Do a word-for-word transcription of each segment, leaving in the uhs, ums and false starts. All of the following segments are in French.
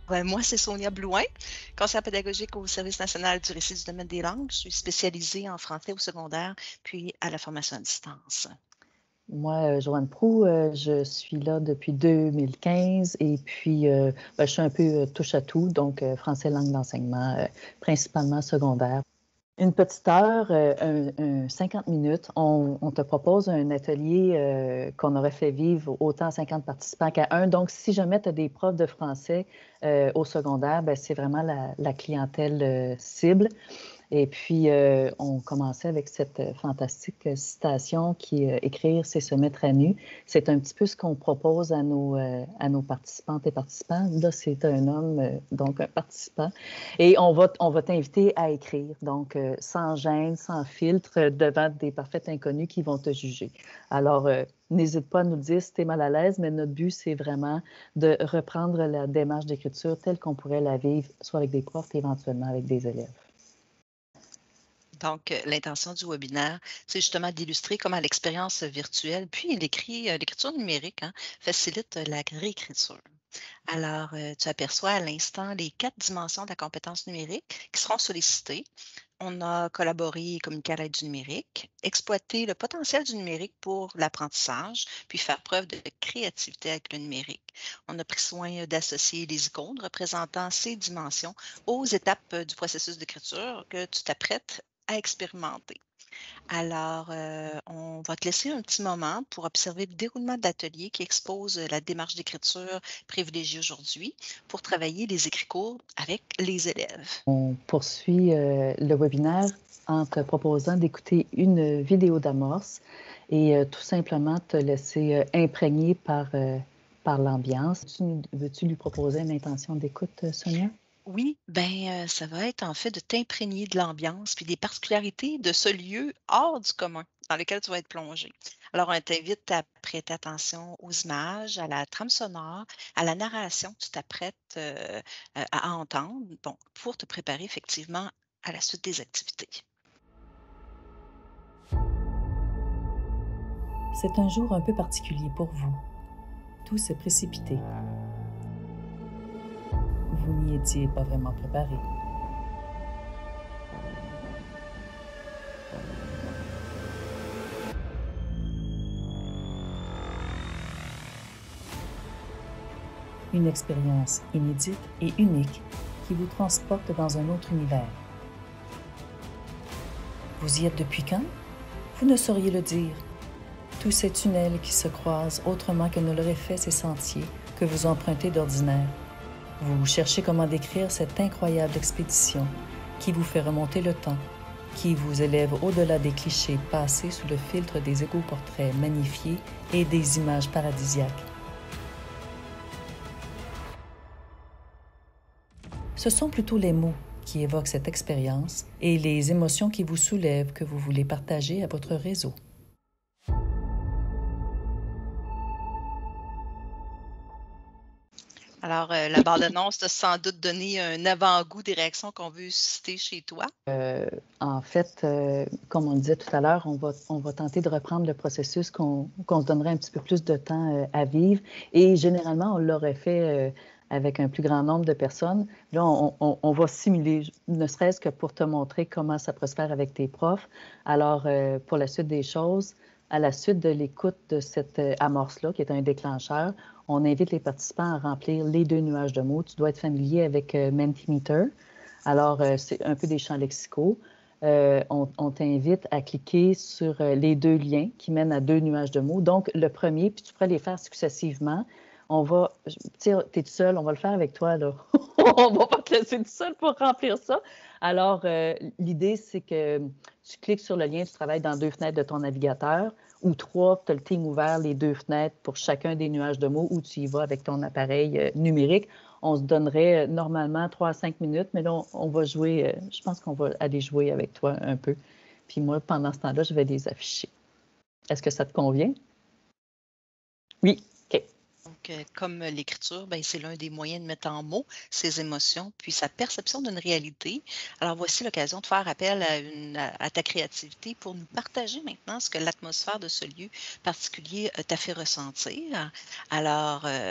Ouais, moi, c'est Sonia Blouin, conseillère pédagogique au Service national du récit du domaine des langues. Je suis spécialisée en français au secondaire, puis à la formation à distance. Moi, euh, Joanne Proulx, euh, je suis là depuis deux mille quinze et puis euh, ben, je suis un peu euh, touche à tout, donc euh, français langue d'enseignement, euh, principalement secondaire. Une petite heure, euh, un, un cinquante minutes, on, on te propose un atelier euh, qu'on aurait fait vivre autant à cinquante participants qu'à un. Donc, si jamais tu as des profs de français euh, au secondaire, ben, c'est vraiment la, la clientèle euh, cible. Et puis, euh, on commençait avec cette fantastique citation qui est euh, Écrire, c'est se mettre à nu. C'est un petit peu ce qu'on propose à nos, euh, à nos participantes et participants. Là, c'est un homme, euh, donc un participant. Et on va, on va t'inviter à écrire, donc euh, sans gêne, sans filtre, euh, devant des parfaits inconnus qui vont te juger. Alors, euh, n'hésite pas à nous dire si tu es mal à l'aise, mais notre but, c'est vraiment de reprendre la démarche d'écriture telle qu'on pourrait la vivre, soit avec des profs et éventuellement avec des élèves. Donc, euh, l'intention du webinaire, c'est justement d'illustrer comment l'expérience virtuelle, puis l'écrit, euh, l'écriture numérique, hein, facilite euh, la réécriture. Alors, euh, tu aperçois à l'instant les quatre dimensions de la compétence numérique qui seront sollicitées. On a collaboré et communiqué à l'aide du numérique, exploiter le potentiel du numérique pour l'apprentissage, puis faire preuve de créativité avec le numérique. On a pris soin d'associer les icônes représentant ces dimensions aux étapes euh, du processus d'écriture que tu t'apprêtes à expérimenter. Alors, euh, on va te laisser un petit moment pour observer le déroulement de l'atelier qui expose euh, la démarche d'écriture privilégiée aujourd'hui pour travailler les écrits courts avec les élèves. On poursuit euh, le webinaire en te proposant d'écouter une vidéo d'amorce et euh, tout simplement te laisser euh, imprégner par, euh, par l'ambiance. Tu, veux-tu lui proposer une intention d'écoute, Sonia? Oui, ben, euh, ça va être en fait de t'imprégner de l'ambiance puis des particularités de ce lieu hors du commun dans lequel tu vas être plongé. Alors, on t'invite à prêter attention aux images, à la trame sonore, à la narration que tu t'apprêtes euh, euh, à entendre, bon, pour te préparer effectivement à la suite des activités. C'est un jour un peu particulier pour vous. Tout s'est précipité. Vous n'y étiez pas vraiment préparé. Une expérience inédite et unique qui vous transporte dans un autre univers. Vous y êtes depuis quand? Vous ne sauriez le dire. Tous ces tunnels qui se croisent autrement que ne l'auraient fait ces sentiers que vous empruntez d'ordinaire. Vous cherchez comment décrire cette incroyable expédition qui vous fait remonter le temps, qui vous élève au-delà des clichés passés sous le filtre des égo-portraits magnifiés et des images paradisiaques. Ce sont plutôt les mots qui évoquent cette expérience et les émotions qui vous soulèvent que vous voulez partager à votre réseau. Alors, euh, la bande-annonce t'a sans doute donné un avant-goût des réactions qu'on veut susciter chez toi. Euh, en fait, euh, comme on le disait tout à l'heure, on va, on va tenter de reprendre le processus qu'on qu'on se donnerait un petit peu plus de temps euh, à vivre. Et généralement, on l'aurait fait euh, avec un plus grand nombre de personnes. Là, on, on, on va simuler, ne serait-ce que pour te montrer comment ça prospère avec tes profs. Alors, euh, pour la suite des choses, à la suite de l'écoute de cette euh, amorce-là, qui est un déclencheur, on invite les participants à remplir les deux nuages de mots. Tu dois être familier avec euh, Mentimeter. Alors, euh, c'est un peu des champs lexicaux. Euh, on, on t'invite à cliquer sur euh, les deux liens qui mènent à deux nuages de mots. Donc, le premier, puis tu pourrais les faire successivement. On va, tu sais, t'es tout seul, on va le faire avec toi, là. On va pas te laisser tout seul pour remplir ça. Alors, euh, l'idée, c'est que tu cliques sur le lien, tu travailles dans deux fenêtres de ton navigateur, ou trois, tu as le team ouvert, les deux fenêtres pour chacun des nuages de mots, ou tu y vas avec ton appareil euh, numérique. On se donnerait euh, normalement trois à cinq minutes, mais là, on, on va jouer, euh, je pense qu'on va aller jouer avec toi un peu. Puis moi, pendant ce temps-là, je vais les afficher. Est-ce que ça te convient? Oui, OK. Donc, euh, comme l'écriture, ben, c'est l'un des moyens de mettre en mots ses émotions, puis sa perception d'une réalité. Alors, voici l'occasion de faire appel à, une, à, à ta créativité pour nous partager maintenant ce que l'atmosphère de ce lieu particulier euh, t'a fait ressentir. Alors, euh,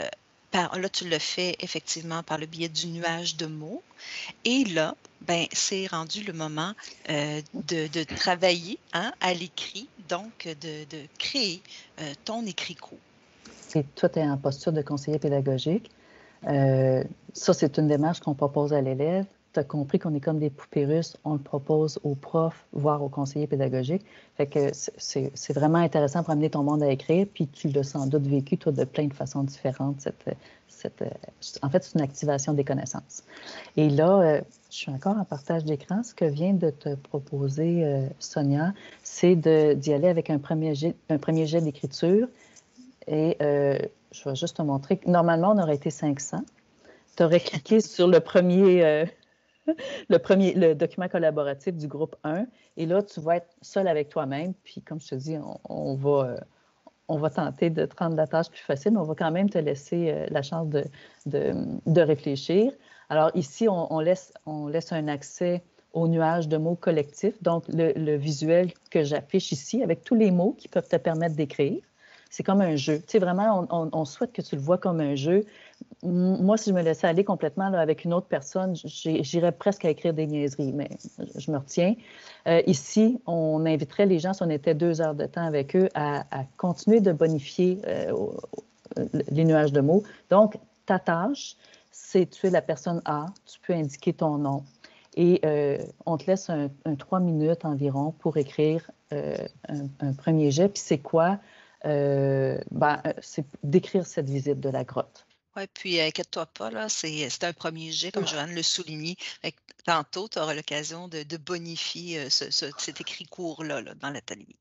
par, là, tu le fais effectivement par le biais du nuage de mots. Et là, ben, c'est rendu le moment euh, de, de travailler hein, à l'écrit, donc de, de créer euh, ton écrit court. Et toi, tu es en posture de conseiller pédagogique. Euh, ça, c'est une démarche qu'on propose à l'élève. Tu as compris qu'on est comme des poupées russes, on le propose aux profs, voire aux conseillers pédagogiques. Fait que c'est vraiment intéressant pour amener ton monde à écrire, puis tu l'as sans doute vécu, toi, de plein de façons différentes. Cette, cette, en fait, c'est une activation des connaissances. Et là, euh, je suis encore en partage d'écran. Ce que vient de te proposer euh, Sonia, c'est d'y aller avec un premier jet, un premier jet d'écriture. Et euh, je vais juste te montrer que normalement, on aurait été cinq cents. Tu aurais cliqué sur le premier, euh, le premier, le document collaboratif du groupe un. Et là, tu vas être seul avec toi-même. Puis, comme je te dis, on, on va, euh, on va tenter de te rendre la tâche plus facile, mais on va quand même te laisser euh, la chance de, de, de réfléchir. Alors, ici, on, on, laisse, on laisse un accès au nuage de mots collectifs. Donc, le, le visuel que j'affiche ici, avec tous les mots qui peuvent te permettre d'écrire. C'est comme un jeu. Tu sais, vraiment, on, on, on souhaite que tu le vois comme un jeu. Moi, si je me laissais aller complètement là, avec une autre personne, j'irais presque à écrire des niaiseries, mais je me retiens. Euh, ici, on inviterait les gens, si on était deux heures de temps avec eux, à, à continuer de bonifier euh, les nuages de mots. Donc, ta tâche, c'est tu es la personne A, tu peux indiquer ton nom. Et euh, on te laisse un, un trois minutes environ pour écrire euh, un, un premier jet. Puis c'est quoi? Euh, ben, c'est décrire cette visite de la grotte. Oui, puis inquiète-toi pas, là, c'est un premier jet, comme Joanne le soulignait. Tantôt, tu auras l'occasion de, de bonifier ce, ce, cet écrit court-là là, dans l'atelier.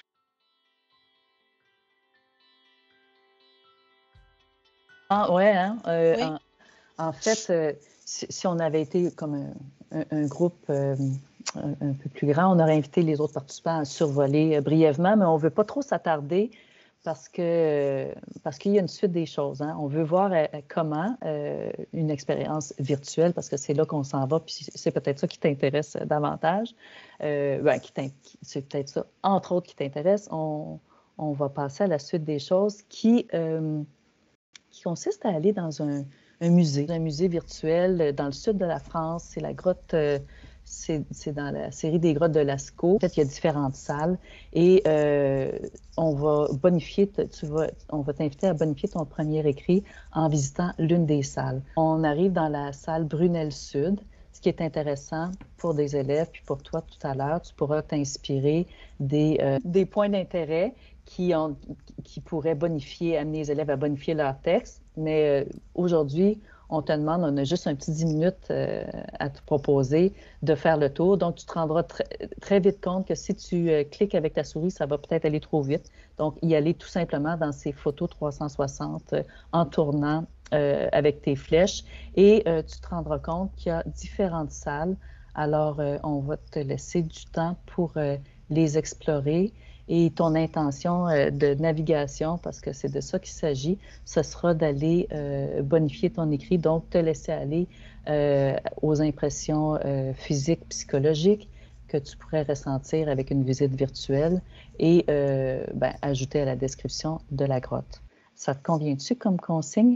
Ah, ouais, hein? Euh, oui. en, en fait, euh, si, si on avait été comme un, un, un groupe euh, un, un peu plus grand, on aurait invité les autres participants à survoler euh, brièvement, mais on ne veut pas trop s'attarder parce que parce qu'il y a une suite des choses. Hein. On veut voir euh, comment euh, une expérience virtuelle, parce que c'est là qu'on s'en va, puis c'est peut-être ça qui t'intéresse davantage. Euh, ben, c'est peut-être ça, entre autres, qui t'intéresse. On, on va passer à la suite des choses qui, euh, qui consiste à aller dans un, un musée, un musée virtuel dans le sud de la France. C'est la grotte... Euh, c'est dans la série des grottes de Lascaux. En fait, il y a différentes salles et euh, on va bonifier, tu vas, on va t'inviter à bonifier ton premier écrit en visitant l'une des salles. On arrive dans la salle Brunel Sud. Ce qui est intéressant pour des élèves, puis pour toi tout à l'heure, tu pourras t'inspirer des, euh, des points d'intérêt qui, ont, qui pourraient bonifier, amener les élèves à bonifier leur texte. Mais euh, aujourd'hui, on te demande, on a juste un petit dix minutes euh, à te proposer de faire le tour. Donc, tu te rendras très, très vite compte que si tu euh, cliques avec ta souris, ça va peut-être aller trop vite. Donc, y aller tout simplement dans ces photos trois cent soixante euh, en tournant euh, avec tes flèches. Et euh, tu te rendras compte qu'il y a différentes salles. Alors, euh, on va te laisser du temps pour euh, les explorer. Et ton intention euh, de navigation, parce que c'est de ça qu'il s'agit, ce sera d'aller euh, bonifier ton écrit, donc te laisser aller euh, aux impressions euh, physiques, psychologiques que tu pourrais ressentir avec une visite virtuelle et euh, ben, ajouter à la description de la grotte. Ça te convient-tu comme consigne?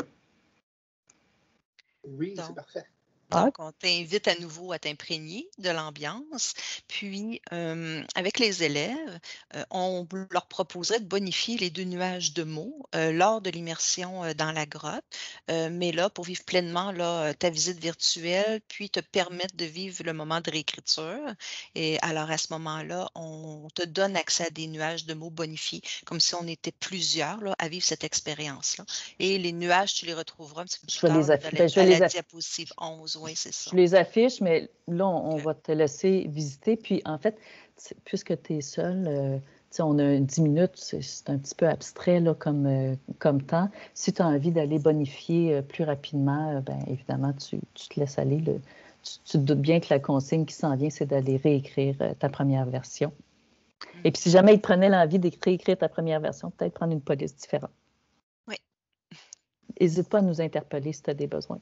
Oui, c'est parfait. Donc, on t'invite à nouveau à t'imprégner de l'ambiance. Puis, euh, avec les élèves, euh, on leur proposerait de bonifier les deux nuages de mots euh, lors de l'immersion euh, dans la grotte. Euh, mais là, pour vivre pleinement là, ta visite virtuelle, puis te permettre de vivre le moment de réécriture. Et alors, à ce moment-là, on te donne accès à des nuages de mots bonifiés, comme si on était plusieurs là, à vivre cette expérience-là. Et les nuages, tu les retrouveras un petit peu plus je vais tard les là, afficher. la, Ben, je vais à les la diapositive onze. Oui, c'est ça. Je les affiche, mais là, on, okay. on va te laisser visiter. Puis, en fait, puisque tu es seul, euh, on a dix minutes, c'est un petit peu abstrait là, comme, euh, comme temps. Si tu as envie d'aller bonifier euh, plus rapidement, euh, bien évidemment, tu, tu te laisses aller. Le, tu, tu te doutes bien que la consigne qui s'en vient, c'est d'aller réécrire euh, ta première version. Mm. Et puis, si jamais il te prenait l'envie d'écrire ta première version, peut-être prendre une police différente. Oui. N'hésite pas à nous interpeller si tu as des besoins.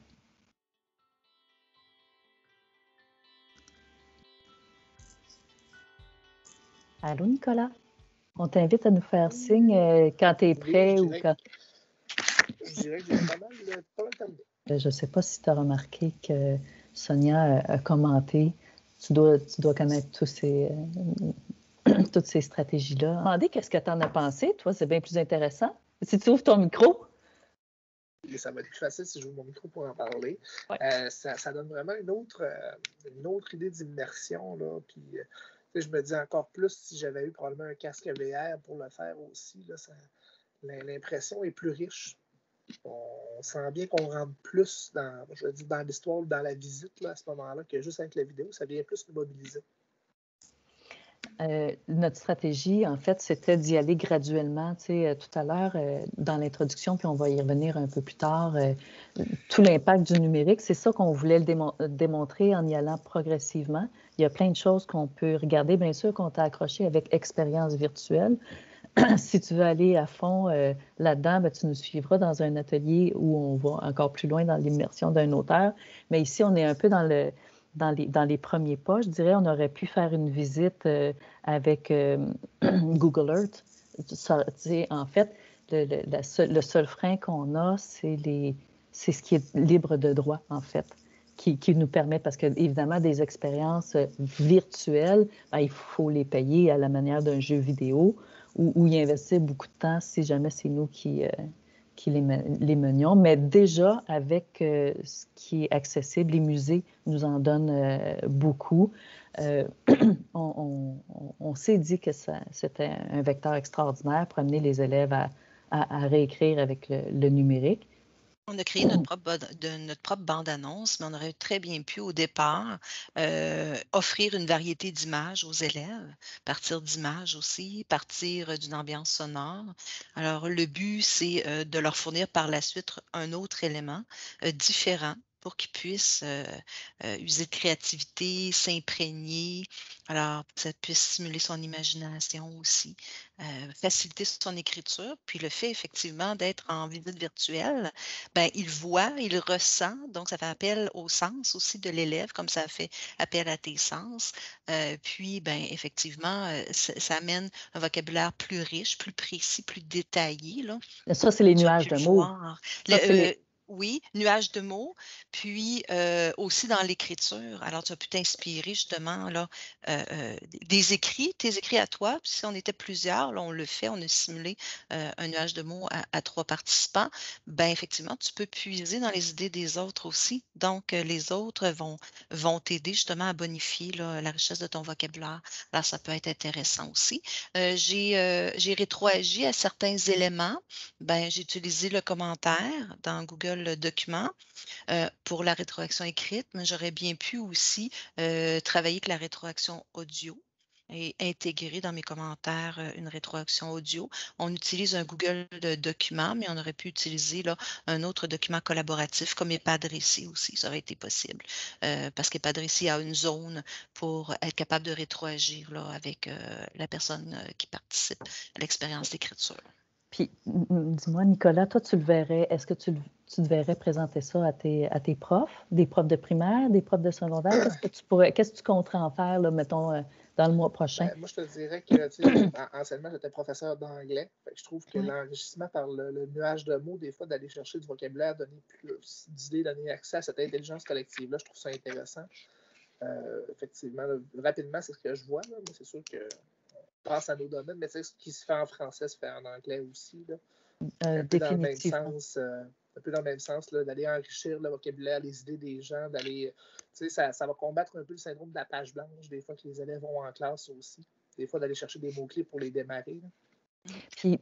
Allô, Nicolas? On t'invite à nous faire signe euh, quand tu es prêt oui, ou quand... je dirais que j'ai pas mal, pas mal terminé. Je ne sais pas si tu as remarqué que Sonia a, a commenté. Tu dois, tu dois connaître tous ces, euh, toutes ces stratégies-là. Demandez qu'est-ce que tu en as pensé, toi, c'est bien plus intéressant. Si tu ouvres ton micro. Et ça va être plus facile si j'ouvre mon micro pour en parler. Ouais. Euh, ça, ça donne vraiment une autre, euh, une autre idée d'immersion, là. Puis, euh, je me dis encore plus si j'avais eu probablement un casque V R pour le faire aussi. Là, ça, l'impression est plus riche. On sent bien qu'on rentre plus dans, je veux dire, dans l'histoire, dans la visite là, à ce moment-là, que juste avec la vidéo, ça vient plus nous mobiliser. Euh, notre stratégie, en fait, c'était d'y aller graduellement. Tu sais, euh, tout à l'heure, euh, dans l'introduction, puis on va y revenir un peu plus tard, euh, tout l'impact du numérique, c'est ça qu'on voulait le démon démontrer en y allant progressivement. Il y a plein de choses qu'on peut regarder, bien sûr, qu'on t'a accroché avec expérience virtuelle. Si tu veux aller à fond euh, là-dedans, ben, tu nous suivras dans un atelier où on va encore plus loin dans l'immersion d'un auteur. Mais ici, on est un peu dans le... Dans les, dans les premiers pas, je dirais, on aurait pu faire une visite euh, avec euh, Google Earth. Ça, en fait, le, le, la seul, le seul frein qu'on a, c'est ce qui est libre de droit, en fait, qui, qui nous permet, parce que évidemment, des expériences virtuelles, ben, il faut les payer à la manière d'un jeu vidéo où, où y investir beaucoup de temps si jamais c'est nous qui... Euh, qui les, les menions, mais déjà avec euh, ce qui est accessible, les musées nous en donnent euh, beaucoup. Euh, on on, on s'est dit que c'était un vecteur extraordinaire pour amener les élèves à, à, à réécrire avec le, le numérique. On a créé notre propre, de, notre propre bande-annonce, mais on aurait très bien pu, au départ, euh, offrir une variété d'images aux élèves, partir d'images aussi, partir d'une ambiance sonore. Alors, le but, c'est euh, de leur fournir par la suite un autre élément euh, différent pour qu'ils puissent euh, euh, user de créativité, s'imprégner, alors que ça puisse stimuler son imagination aussi, euh, faciliter son écriture, puis le fait effectivement d'être en visite virtuelle, ben, il voit, il ressent, donc ça fait appel au sens aussi de l'élève, comme ça fait appel à tes sens. Euh, puis, ben, effectivement, euh, ça, ça amène un vocabulaire plus riche, plus précis, plus détaillé. Là. Ça, c'est les nuages de mots. Le, euh, les... Oui, nuages de mots, puis euh, aussi dans l'écriture. Alors, tu as pu t'inspirer justement là, euh, euh, des écrits, tes écrits à toi. Puis si on était plusieurs, là, on le fait, on a simulé euh, un nuage de mots à, à trois participants. Ben effectivement, tu peux puiser dans les idées des autres aussi. Donc, euh, les autres vont vont t'aider justement à bonifier là, la richesse de ton vocabulaire. Alors, ça peut être intéressant aussi. Euh, j'ai euh, j'ai rétroagi à certains éléments. Ben, j'ai utilisé le commentaire dans Google Documents euh, pour la rétroaction écrite, mais j'aurais bien pu aussi euh, travailler avec la rétroaction audio et intégrer dans mes commentaires euh, une rétroaction audio. On utilise un Google Document, mais on aurait pu utiliser là, un autre document collaboratif comme Epadrici aussi, ça aurait été possible. Euh, parce qu'Epadrici a une zone pour être capable de rétroagir là, avec euh, la personne euh, qui participe à l'expérience d'écriture. Puis, dis-moi, Nicolas, toi, tu le verrais, est-ce que tu, tu te verrais présenter ça à tes, à tes profs, des profs de primaire, des profs de secondaire? Qu'est-ce que tu pourrais, qu'est-ce que tu compterais en faire, là, mettons, euh, dans le mois prochain? Ben, moi, je te dirais que, tu sais, en, anciennement, j'étais professeur d'anglais. Je trouve que ouais. l'enrichissement par le, le nuage de mots, des fois, d'aller chercher du vocabulaire, donner plus d'idées, donner accès à cette intelligence collective-là, je trouve ça intéressant. Euh, effectivement, là, rapidement, c'est ce que je vois, là, mais c'est sûr que pense à nos domaines, mais tu sais, ce qui se fait en français se fait en anglais aussi. Là. Euh, un, peu dans le même sens, euh, un peu dans le même sens, d'aller enrichir le vocabulaire, les idées des gens, d'aller. Tu sais, ça, ça va combattre un peu le syndrome de la page blanche, des fois que les élèves vont en classe aussi. Des fois, d'aller chercher des mots-clés pour les démarrer. Là. Puis,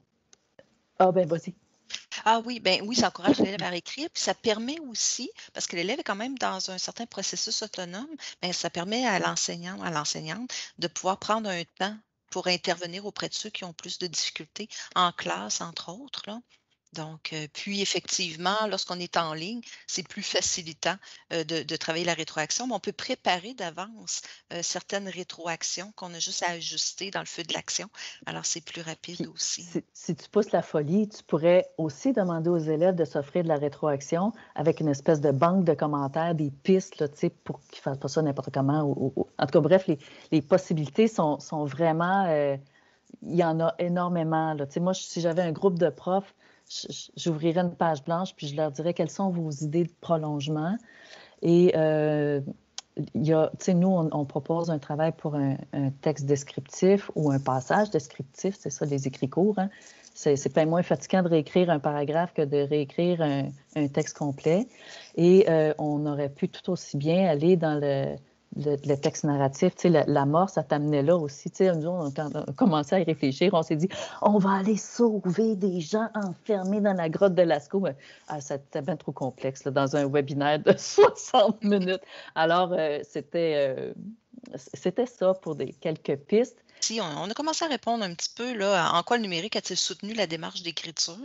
ah, ben, vas-y. Ah oui, ben oui, ça encourage l'élève à écrire, puis ça permet aussi, parce que l'élève est quand même dans un certain processus autonome, bien, ça permet à l'enseignant, à l'enseignante de pouvoir prendre un temps pour intervenir auprès de ceux qui ont plus de difficultés en classe, entre autres. Là. Donc, euh, puis effectivement, lorsqu'on est en ligne, c'est plus facilitant euh, de, de travailler la rétroaction, mais on peut préparer d'avance euh, certaines rétroactions qu'on a juste à ajuster dans le feu de l'action. Alors, c'est plus rapide puis, aussi. Si, si tu pousses la folie, tu pourrais aussi demander aux élèves de s'offrir de la rétroaction avec une espèce de banque de commentaires, des pistes, là, pour qu'ils ne fassent pas ça n'importe comment. Ou, ou, en tout cas, bref, les, les possibilités sont, sont vraiment... Euh, il y en a énormément. Là. Tu sais, moi, si j'avais un groupe de profs, j'ouvrirais une page blanche puis je leur dirais quelles sont vos idées de prolongement. Et euh, il y a, tu sais, nous, on, on propose un travail pour un, un texte descriptif ou un passage descriptif, c'est ça, les écrits courts. Hein. C'est, c'est pas moins fatigant de réécrire un paragraphe que de réécrire un, un texte complet. Et euh, on aurait pu tout aussi bien aller dans le, le, le texte narratif. Tu sais, l'amorce, ça t'amenait là aussi. Tu sais, nous, on, quand on a commencé à y réfléchir, on s'est dit, on va aller sauver des gens enfermés dans la grotte de Lascaux. Mais, ah, c'était bien trop complexe là, dans un webinaire de soixante minutes. Alors, euh, c'était, euh, c'était ça pour des, quelques pistes. Si, on, on a commencé à répondre un petit peu, là, en quoi le numérique a-t-il soutenu la démarche d'écriture?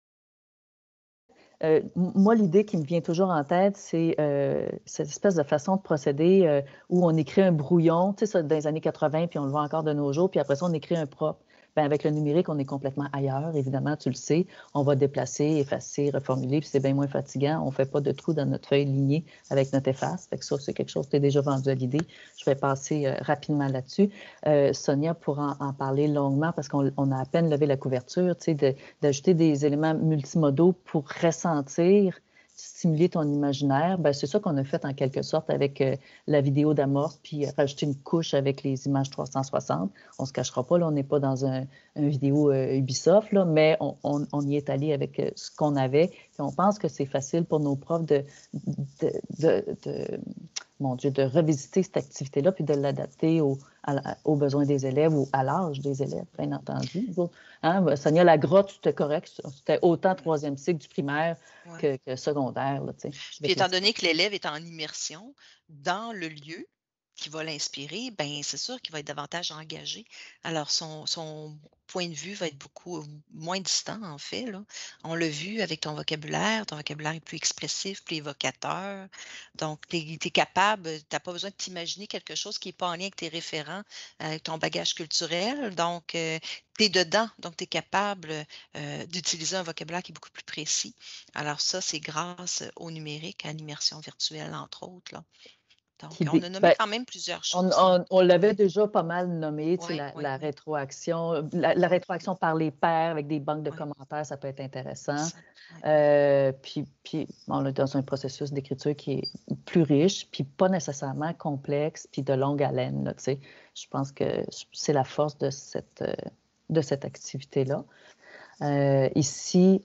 Euh, moi, l'idée qui me vient toujours en tête, c'est euh, cette espèce de façon de procéder euh, où on écrit un brouillon, tu sais, ça, dans les années quatre-vingt, puis on le voit encore de nos jours, puis après ça, on écrit un propre. Bien, avec le numérique, on est complètement ailleurs, évidemment, tu le sais. On va déplacer, effacer, reformuler, puis c'est bien moins fatigant. On ne fait pas de trou dans notre feuille lignée avec notre efface. Fait que ça, c'est quelque chose qui est déjà vendu à l'idée. Je vais passer euh, rapidement là-dessus. Euh, Sonia pourra en, en parler longuement parce qu'on on a à peine levé la couverture, tu sais, de, d'ajouter des éléments multimodaux pour ressentir, stimuler ton imaginaire. Bien, c'est ça qu'on a fait en quelque sorte avec euh, la vidéo d'amorce, puis euh, rajouter une couche avec les images trois cent soixante. On ne se cachera pas, là, on n'est pas dans un, un vidéo euh, Ubisoft, là, mais on, on, on y est allé avec euh, ce qu'on avait. Puis on pense que c'est facile pour nos profs de, de, de, de, mon Dieu, de revisiter cette activité-là, puis de l'adapter au, à, aux besoins des élèves ou à l'âge des élèves, bien entendu. Hein, Sonia, la grotte, c'était correct. C'était autant troisième cycle du primaire ouais. que, que secondaire. Là, puis étant donné que l'élève est en immersion dans le lieu qui va l'inspirer, bien, c'est sûr qu'il va être davantage engagé. Alors, son, son point de vue va être beaucoup moins distant, en fait. Là. On l'a vu avec ton vocabulaire. Ton vocabulaire est plus expressif, plus évocateur. Donc, tu es capable, tu n'as pas besoin de t'imaginer quelque chose qui n'est pas en lien avec tes référents, avec ton bagage culturel. Donc, euh, tu es dedans, donc tu es capable euh, d'utiliser un vocabulaire qui est beaucoup plus précis. Alors ça, c'est grâce au numérique, à l'immersion virtuelle, entre autres. Là. Donc, qui, on a nommé ben, quand même plusieurs choses. On, on, on l'avait déjà pas mal nommé, oui, la, oui, la oui. rétroaction, la, la rétroaction par les pairs avec des banques de oui. commentaires, ça peut être intéressant. Ça, oui. euh, puis, puis, on est dans un processus d'écriture qui est plus riche, puis pas nécessairement complexe, puis de longue haleine. Là, je pense que c'est la force de cette, de cette activité-là. Euh, ici,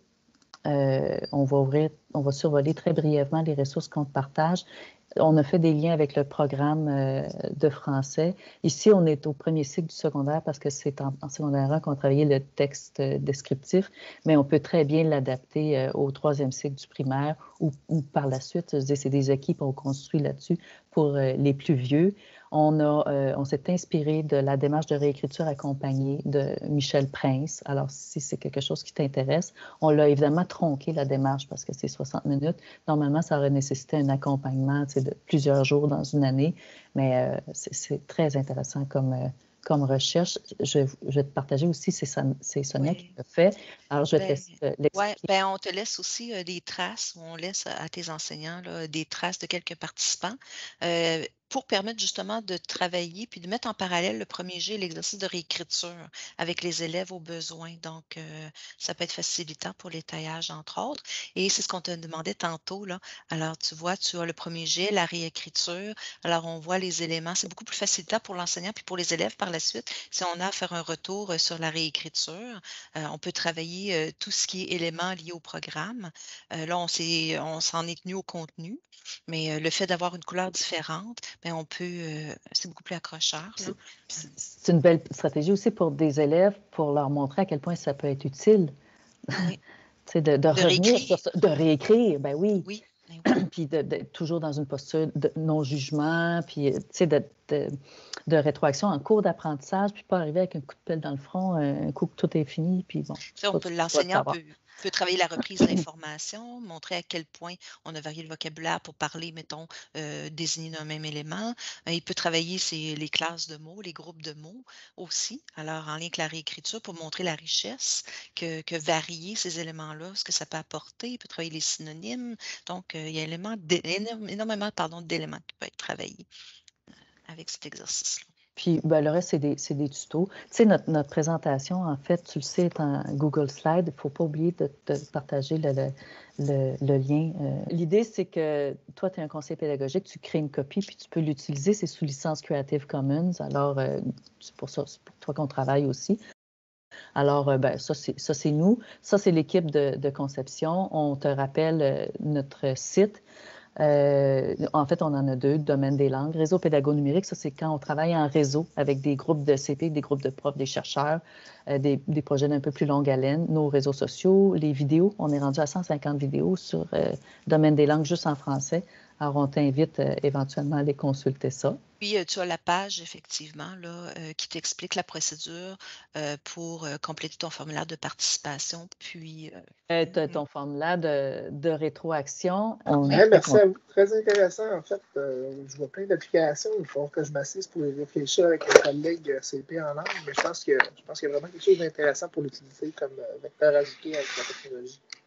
euh, on va ouvrir, on va survoler très brièvement les ressources qu'on partage. On a fait des liens avec le programme euh, de français. Ici, on est au premier cycle du secondaire parce que c'est en, en secondaire un qu'on travaillait le texte euh, descriptif, mais on peut très bien l'adapter euh, au troisième cycle du primaire ou, ou par la suite, c'est des équipes qu'on construit là-dessus pour euh, les plus vieux. On, a, euh, on s'est inspiré de la démarche de réécriture accompagnée de Michel Prince. Alors, si c'est quelque chose qui t'intéresse, on l'a évidemment tronqué, la démarche, parce que c'est soixante minutes. Normalement, ça aurait nécessité un accompagnement de plusieurs jours dans une année, mais euh, c'est très intéressant comme, euh, comme recherche. Je, je vais te partager aussi, c'est Sonia oui. qui l'a fait. Alors, je vais ben, te laisser euh, l'expliquer. Oui, ben, on te laisse aussi euh, des traces, on laisse à tes enseignants là, des traces de quelques participants. Euh, pour permettre justement de travailler puis de mettre en parallèle le premier G, l'exercice de réécriture avec les élèves aux besoins. Donc, euh, ça peut être facilitant pour les taillages, entre autres. Et c'est ce qu'on te demandait tantôt. Là. Alors, tu vois, tu as le premier G, la réécriture. Alors, on voit les éléments. C'est beaucoup plus facilitant pour l'enseignant puis pour les élèves par la suite. Si on a à faire un retour sur la réécriture, euh, on peut travailler euh, tout ce qui est éléments liés au programme. Euh, là, on s'est, on s'en est tenu au contenu, mais euh, le fait d'avoir une couleur différente, bien, on peut, euh, c'est beaucoup plus accrocheur. C'est une belle stratégie aussi pour des élèves, pour leur montrer à quel point ça peut être utile. Oui. de, de, de revenir sur ça, de réécrire, ben oui. Oui. Puis de, de, toujours dans une posture de non-jugement, puis de, de, de rétroaction en cours d'apprentissage, puis pas arriver avec un coup de pelle dans le front, un coup que tout est fini, puis bon. L'enseignant peut, peut travailler la reprise de l'information, montrer à quel point on a varié le vocabulaire pour parler, mettons, euh, désigner d'un même élément. Euh, il peut travailler ses, les classes de mots, les groupes de mots aussi, alors en lien avec la réécriture pour montrer la richesse que, que varier ces éléments-là, ce que ça peut apporter. Il peut travailler les synonymes. Donc, euh, il y a énormément, énormément d'éléments qui peuvent être travaillés avec cet exercice-là. Puis ben, le reste, c'est des, c'est des tutos. Tu sais, notre, notre présentation, en fait, tu le sais, est en Google Slide. Il ne faut pas oublier de, de partager le, le, le, le lien. Euh, L'idée, c'est que toi, tu es un conseiller pédagogique, tu crées une copie, puis tu peux l'utiliser. C'est sous licence Creative Commons. Alors, euh, c'est pour ça, c'est pour toi qu'on travaille aussi. Alors, euh, ben, ça, c'est, ça, c'est nous. Ça, c'est l'équipe de, de conception. On te rappelle euh, notre site. Euh, en fait, on en a deux, domaine des langues. Réseau pédago-numérique, ça, c'est quand on travaille en réseau avec des groupes de C P, des groupes de profs, des chercheurs, euh, des, des projets d'un peu plus longue haleine. Nos réseaux sociaux, les vidéos, on est rendu à cent cinquante vidéos sur euh, domaine des langues juste en français. Alors, on t'invite euh, éventuellement à aller consulter ça. Puis, euh, tu as la page, effectivement, là, euh, qui t'explique la procédure euh, pour euh, compléter ton formulaire de participation. Puis, euh, tu as ton formulaire de, de rétroaction. On hey, merci à vous. Très intéressant, en fait. Euh, je vois plein d'applications. Il faut que je m'assise pour y réfléchir avec un collègue C P en langue. Mais je pense que je pense qu'il y a vraiment quelque chose d'intéressant pour l'utiliser comme vecteur ajouté avec la technologie.